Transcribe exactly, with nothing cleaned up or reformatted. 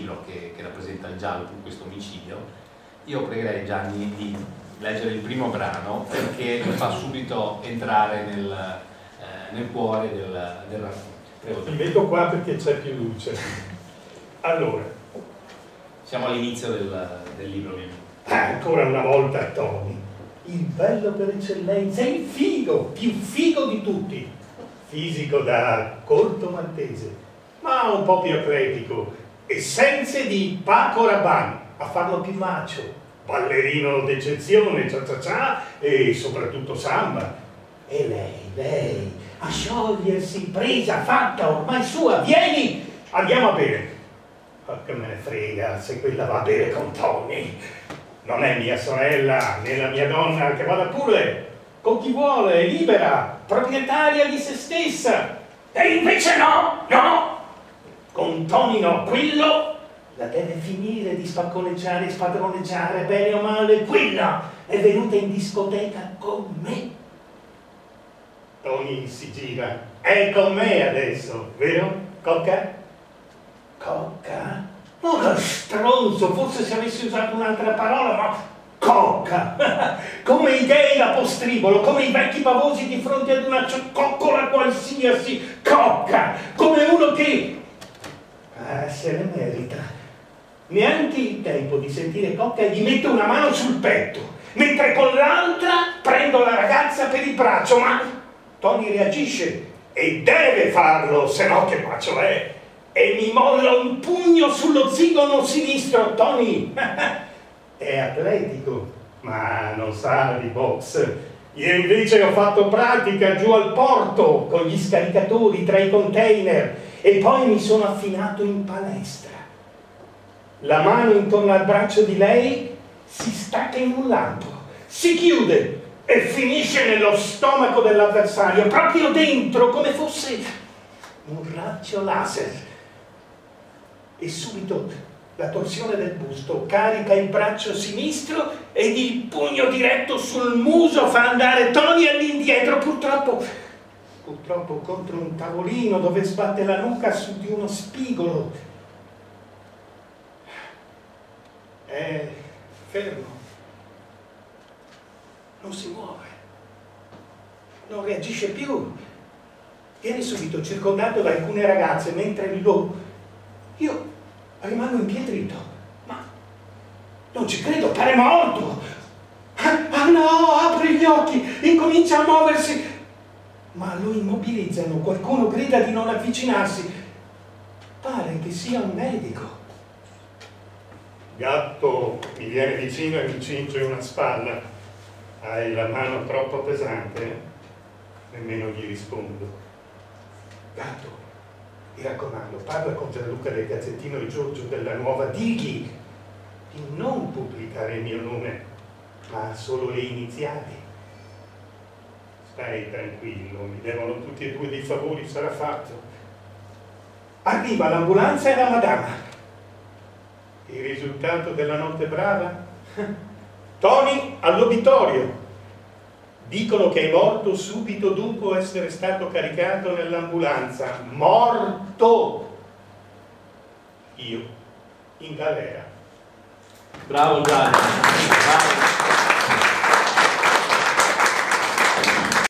libro che, che rappresenta il giallo per questo omicidio, io pregherei Gianni di leggere il primo brano perché mi fa subito entrare nel, eh, nel cuore del, del racconto. Mi metto qua perché c'è più luce. Allora, siamo all'inizio del, del libro, ovviamente. Ancora una volta Tony, il bello per eccellenza, il figo, più figo di tutti, fisico da corto maltese, ma un po' più atletico, essenze di Paco Rabanne, a farlo più macio, ballerino d'eccezione, cia cia cia, e soprattutto samba. E lei, lei, a sciogliersi, presa, fatta, ormai sua, vieni, andiamo a bere. Ma che me ne frega se quella va a bere con Tony. Non è mia sorella, né la mia donna, che vada pure, con chi vuole, libera, proprietaria di se stessa. E invece no, no, con Tony no, quello la deve finire di spacconeggiare e spadroneggiare, bene o male, quella è venuta in discoteca con me. Tony si gira, è con me adesso, vero, Cocca? Cocca? Oh, che stronzo, forse se avessi usato un'altra parola, ma Cocca! Come i gay da postribolo, come i vecchi pavosi di fronte ad una coccola qualsiasi, Cocca! Come uno che... Ah, se ne merita. Neanche il tempo di sentire Cocca e gli metto una mano sul petto, mentre con l'altra prendo la ragazza per il braccio, ma Tony reagisce e deve farlo, se no che bacio è. E mi molla un pugno sullo zigomo sinistro. Tony è atletico, ma non sa di box. Io invece ho fatto pratica giù al porto con gli scaricatori tra i container e poi mi sono affinato in palestra. La mano intorno al braccio di lei si stacca in un lampo, si chiude e finisce nello stomaco dell'avversario, proprio dentro, come fosse un raggio laser. E subito la torsione del busto carica il braccio sinistro ed il pugno diretto sul muso fa andare Tony all'indietro, purtroppo purtroppo contro un tavolino dove sbatte la nuca su di uno spigolo. È fermo, non si muove, non reagisce più, viene subito circondato da alcune ragazze mentre lo... Io rimango impietrito, ma non ci credo, pare morto. Ah no, apre gli occhi, incomincia a muoversi, ma lo immobilizzano, qualcuno grida di non avvicinarsi. Pare che sia un medico. Gatto mi viene vicino e mi cinge una spalla. Hai la mano troppo pesante? Nemmeno gli rispondo. Gatto, mi raccomando, parla con Gianluca del Gazzettino e Giorgio della Nuova, digli di non pubblicare il mio nome, ma solo le iniziali. Stai tranquillo, mi devono tutti e due dei favori, sarà fatto. Arriva l'ambulanza e la madama. Il risultato della notte brava? Tony all'obitorio. Dicono che è morto subito dopo essere stato caricato nell'ambulanza. Morto! Io in galera. Bravo Gianni, bravo.